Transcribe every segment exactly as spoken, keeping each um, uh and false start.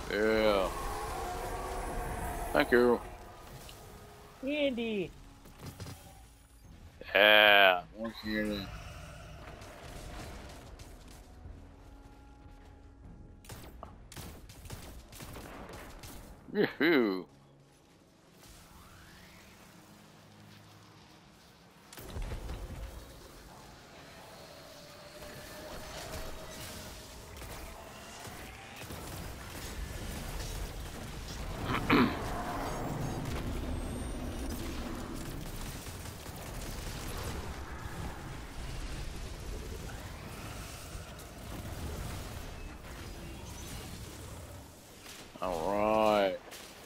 Yeah. Thank you. Andy. Yeah. More candy. Yoo-hoo. All right.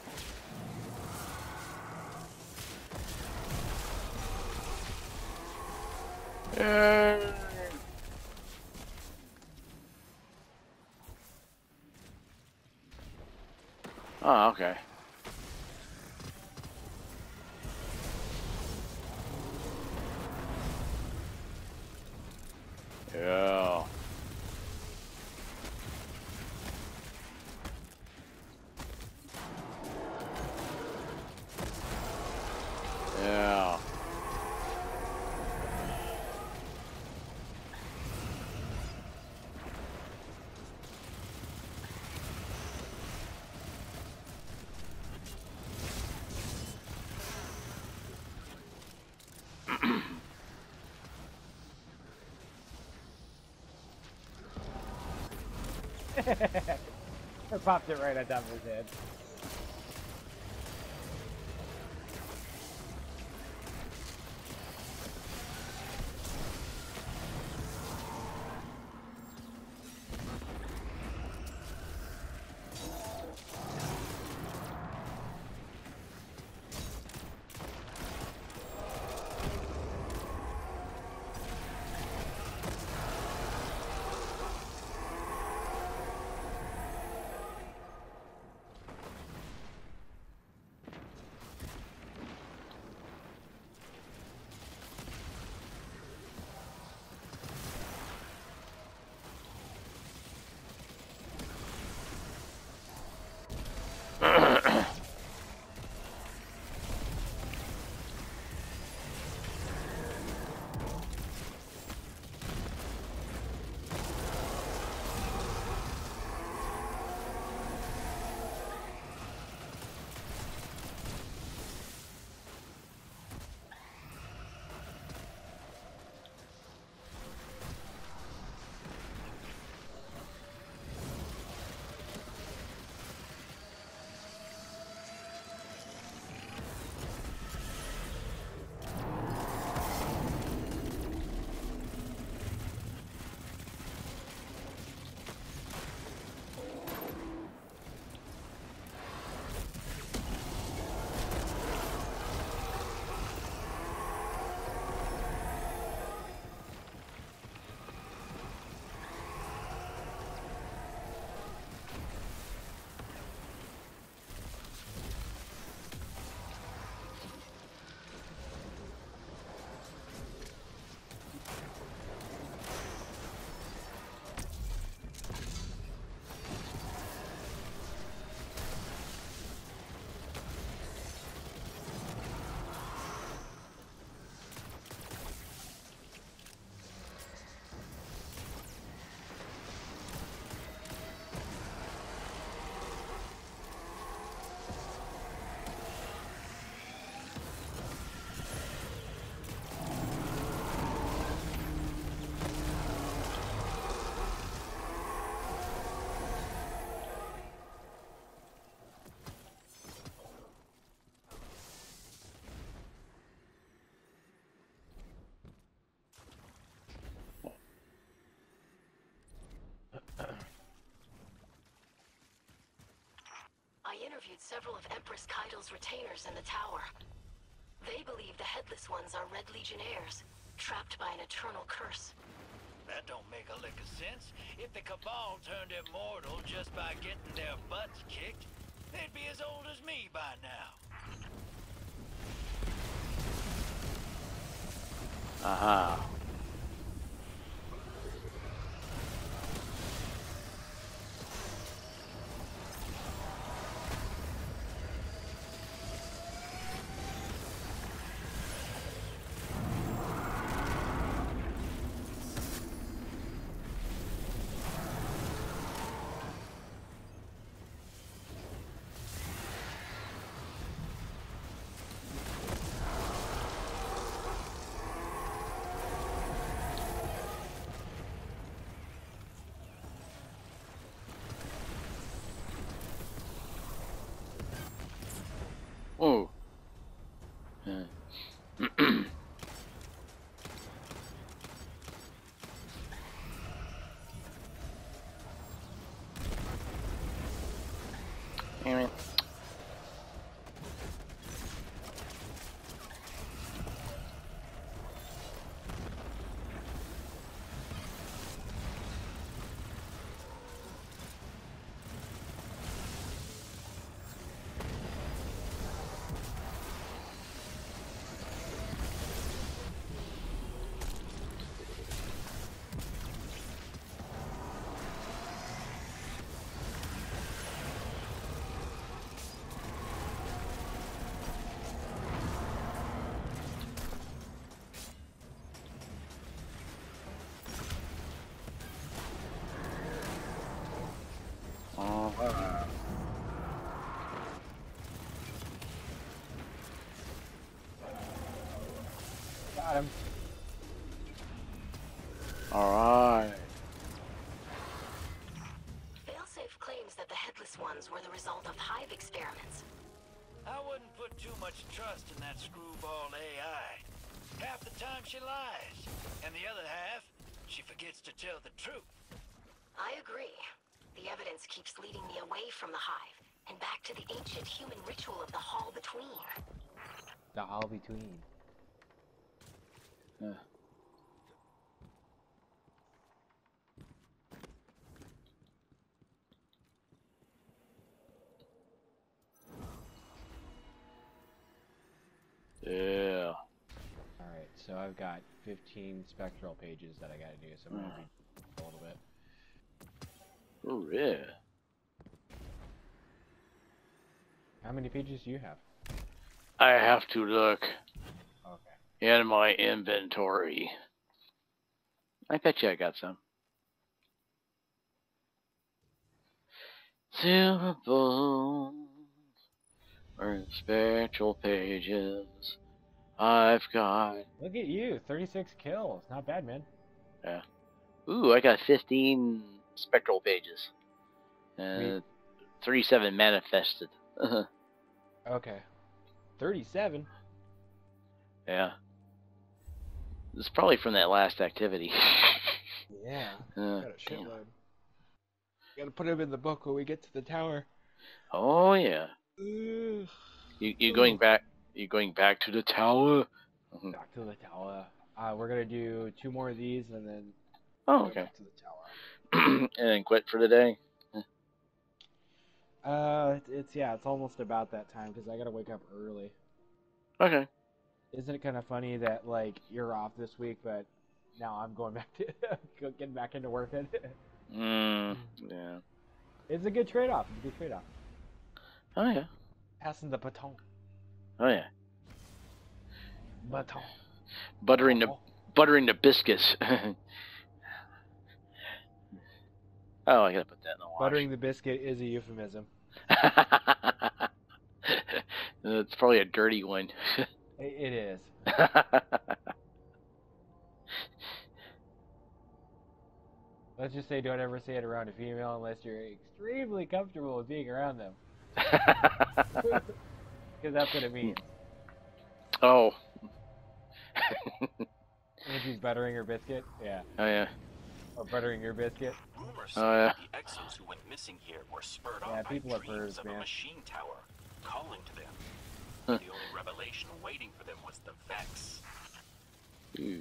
Yay. Oh, okay. Yeah. Yeah. I popped it right on top of his head. I interviewed several of Empress Kaido's retainers in the tower. They believe the Headless Ones are Red Legionnaires, trapped by an eternal curse. That don't make a lick of sense. If the Cabal turned immortal just by getting their butts kicked, they'd be as old as me by now. Uh-huh. Damn it. Uh, Got him. Alright. Failsafe claims that the Headless Ones were the result of hive experiments. I wouldn't put too much trust in that screwball A I. Half the time she lies, and the other half, she forgets to tell the truth. I agree. The evidence keeps leading me away from the hive and back to the ancient human ritual of the Hall Between. The Hall Between. Yeah. Yeah. Alright, so I've got fifteen spectral pages that I gotta do, so I'm gonna be a little bit. Oh, yeah. How many pages do you have? I have to look Okay. in my inventory. I bet you I got some. Silver bones or spectral pages. I've got. Look at you, thirty-six kills. Not bad, man. Yeah. Ooh, I got fifteen spectral pages. And Sweet. thirty-seven manifested. Okay. thirty-seven? Yeah. This is probably from that last activity. Yeah. Uh, Got a damn. shitload. Gotta put him in the book when we get to the tower. Oh yeah. Ugh. You you going back? You going back to the tower? Mhm. Back to the tower. Uh, we're gonna do two more of these and then Oh go okay. back to the tower. And then quit for the day. Uh, it's, it's yeah, it's almost about that time because I gotta wake up early. Okay. Isn't it kind of funny that like you're off this week, but now I'm going back to getting back into working? Mm, yeah. It's a good trade-off. It's a good trade-off. Oh yeah. Passing the baton. Oh yeah. Baton. Buttering the Oh. buttering the biscuits. Oh, I gotta put that in the wash. Buttering the biscuit is a euphemism. It's probably a dirty one. It, it is. Let's just say don't ever say it around a female unless you're extremely comfortable with being around them. Because that's what it means. Oh. Angie's buttering her biscuit? Yeah. Oh yeah. Or buttering your biscuit? Rumors Oh, say yeah. that the Exos who went missing here were spurred Yeah, on by people have dreams birds, of man. a machine tower calling to them. Huh. The only revelation waiting for them was the Vex. Ooh.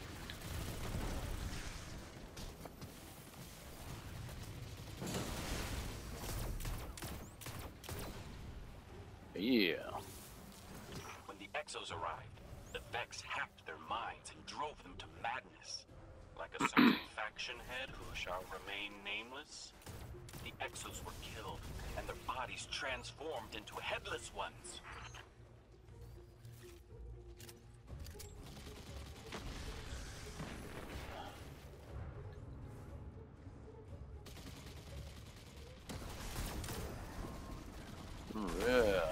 Yeah. When the Exos arrived, the Vex hacked their minds and drove them to madness. Like a certain faction head who shall remain nameless, the Exos were killed and their bodies transformed into headless ones. Yeah.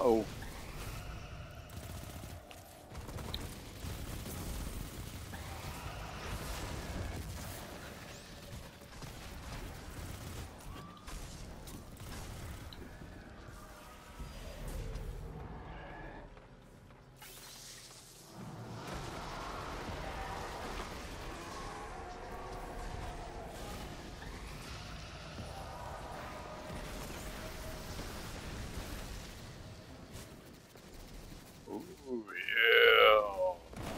Uh-oh. Ooh, yeah.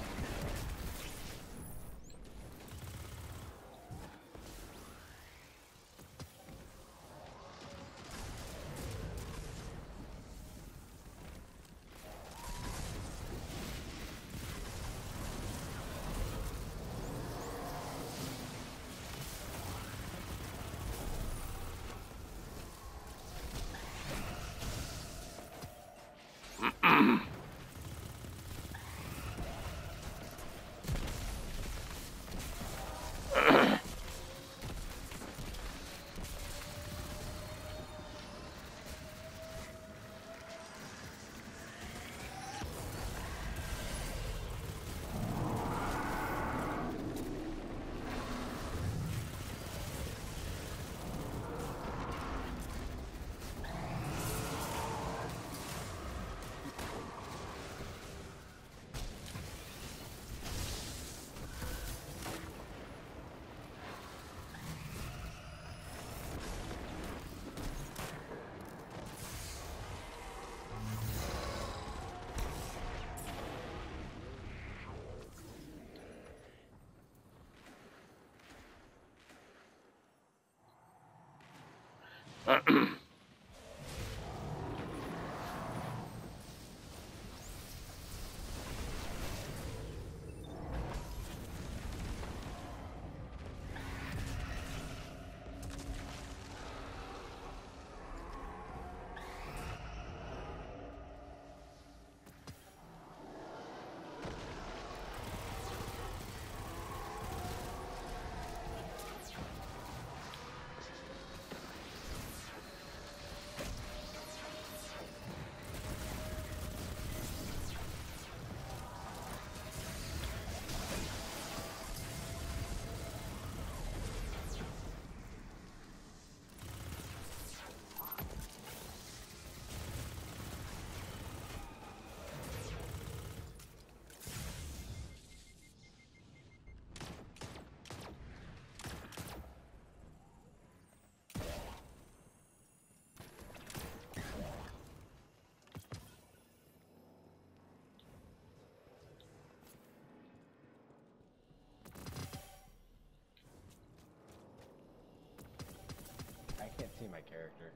I can't see my character.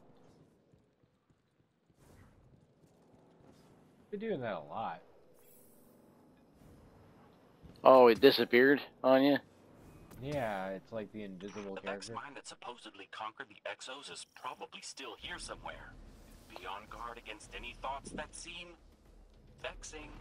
Been doing that a lot. Oh, it disappeared on you? Yeah, it's like the invisible The Vex character. mind that supposedly conquered the Exos is probably still here somewhere. Be on guard against any thoughts that seem vexing.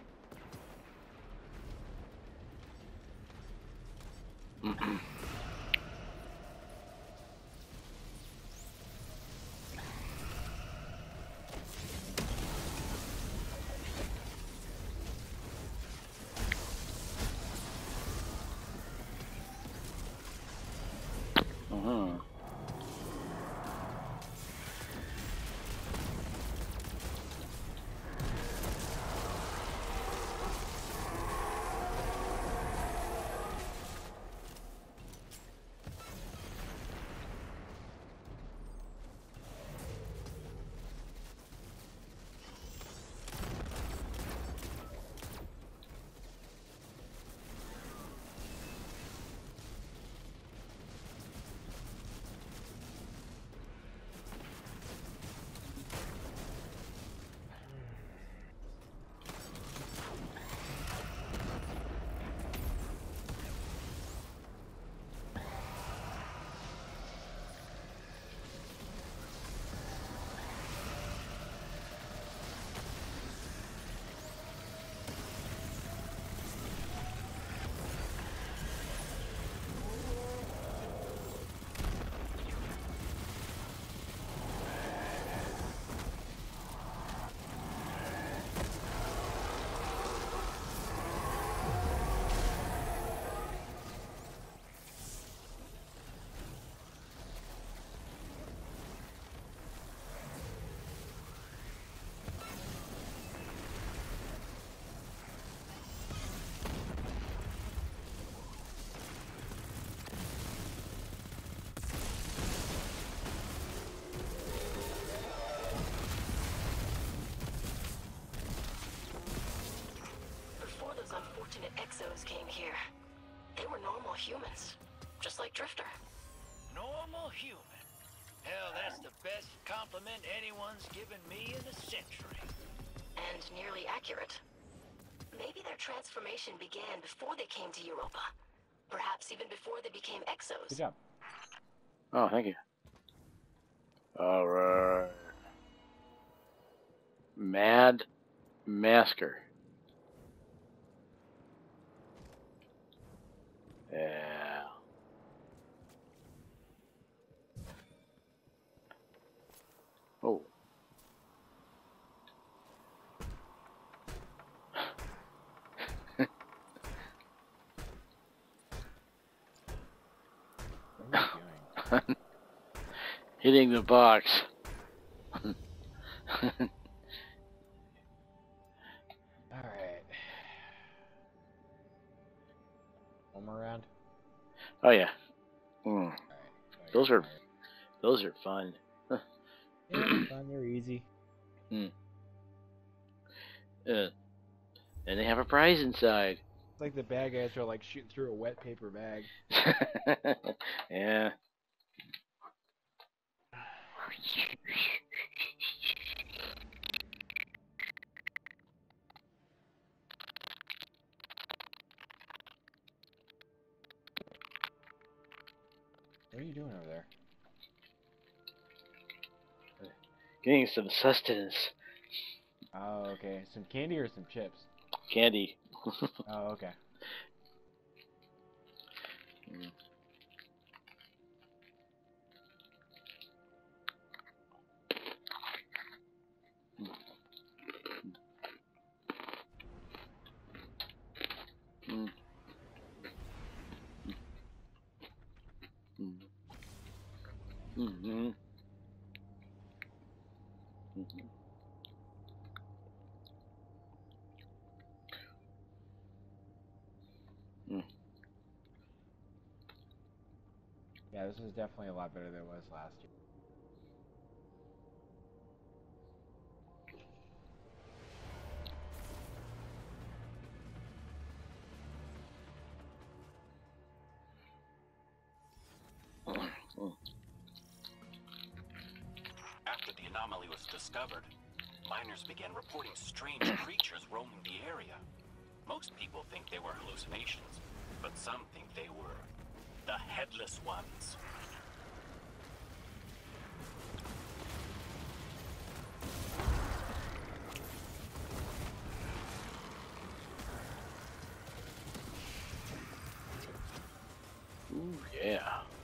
Uh-huh. humans, just like Drifter. Normal human. Hell, that's the best compliment anyone's given me in a century. And nearly accurate. Maybe their transformation began before they came to Europa. Perhaps even before they became Exos. Good job. Oh, thank you. Alright. Mad Masker. Yeah. Oh. What are you doing? Hitting the box. Alright. One more round? Oh yeah. Mm. Alright. Those are those are fun. Yeah, they're fun, they're easy. Mm. Uh, and they have a prize inside. It's like the bad guys are like shooting through a wet paper bag. Yeah. What are you doing over there? Getting some sustenance. Oh, okay. Some candy or some chips? Candy. Oh, okay. Mm. Mm. Mm. Mm-hmm. Mm-hmm. Mm. Yeah, this is definitely a lot better than it was last year. After the anomaly was discovered, miners began reporting strange creatures roaming the area. Most people think they were hallucinations, but some think they were the Headless Ones. Ooh, yeah.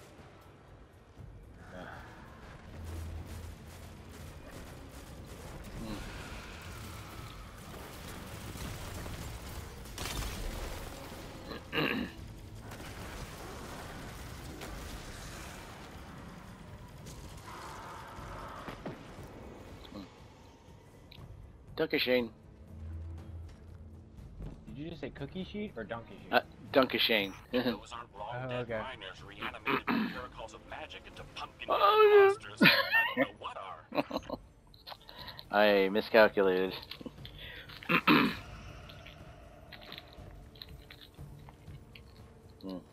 Dunkashane. Did you just say cookie sheet or donkey sheet? Uh, Dunkashane. Those aren't long Oh, dead okay. miners reanimated by miracles of magic into pumpkin Oh, monsters. I don't know what are. I miscalculated. Hmm.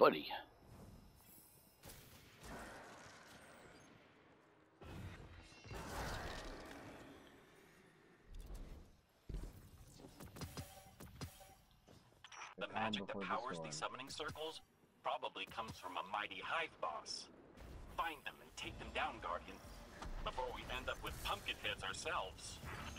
buddy. The calm magic that before the powers storm. these summoning circles probably comes from a mighty hive boss. Find them and take them down, Guardian, before we end up with pumpkin heads ourselves.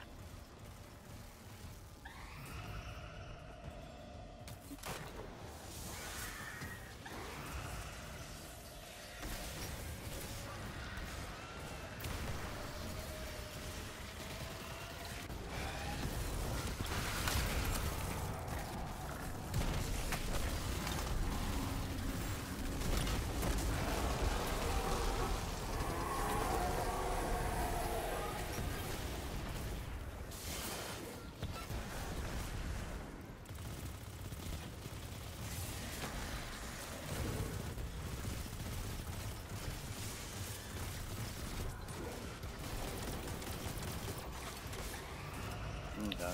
Okay.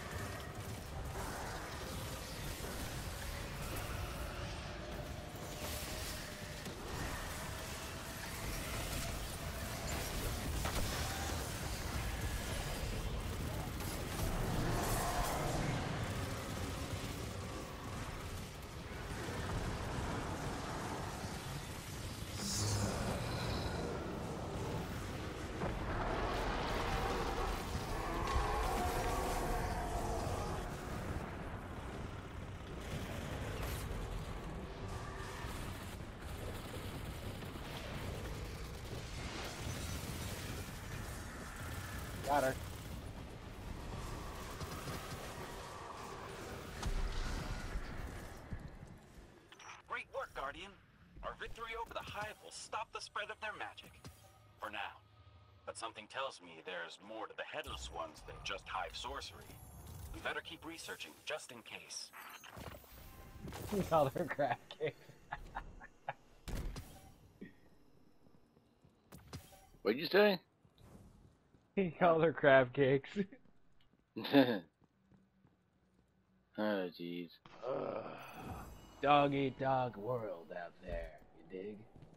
Got her. Great work, Guardian. Our victory over the Hive will stop the spread of their magic. For now. But something tells me there's more to the Headless Ones than just Hive sorcery. We better keep researching, just in case. We called her crab cake. What'd you say? He called her crab cakes. Oh, jeez. Dog eat dog world out there, you dig?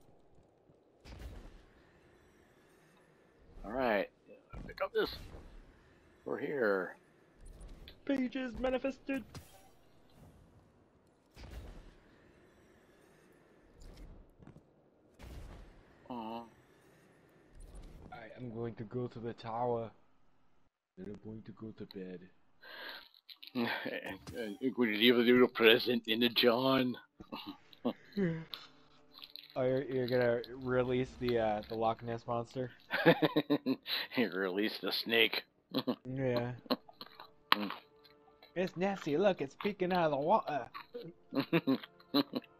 Alright. Pick up this. We're here. Pages manifested. Aw. I am going to go to the tower. Then I'm going to go to bed. I'm going to leave a little present in the John. Oh, you're, you're gonna release the uh, the Loch Ness monster? He released the snake. Yeah. It's Nessie. Look, it's peeking out of the water.